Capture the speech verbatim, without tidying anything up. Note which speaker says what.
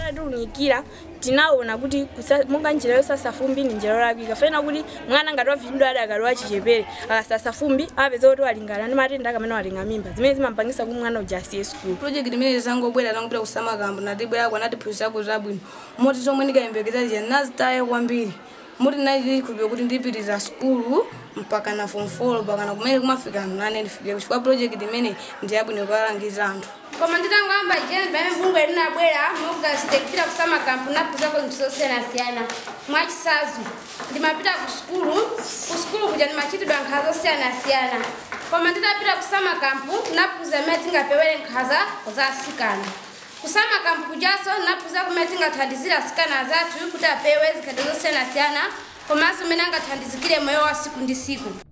Speaker 1: atatunikira tinaona kuti monga njira yosasa fumbi ni njira yolabika fena kuti mwana ngati wavindu ali akali wachichepere akasasa fumbi apeza kuti walingana ndi matenda akamene walinga mimba zimene zimampangisa kuti mwana uja asiye school.
Speaker 2: Project imene zangobwera tangopita kusama kambo natibwera kwa natiphunzitsako zabwino moti zomwe ndikayembekeza zija nazitaye kwambiri moti nayi kulipira kuti ndipitiriza school mpaka na form four mpaka na kumene kumafika nane ndifike kuchikwa project imene ndiyabwino kuwalangiza anthu.
Speaker 3: Koma nditangamba jene pamene bungu linabwera muga sitekipita kusama kampu napuzako ntosiyana-siyana mwachisazo ndimapita ku skulu ku skulu kuja ndimachitidwa nkhaza zosiyana-siyana koma nditapita kusama kampu napuza mmene tingapewere nkhaza za asikana kusama kampu kujaso napuza kumene tingathandizira asikana zathu kuti apewe zikhate zosiyana-siyana komanso mmene angathandizikire moyo wa siku ndi siku.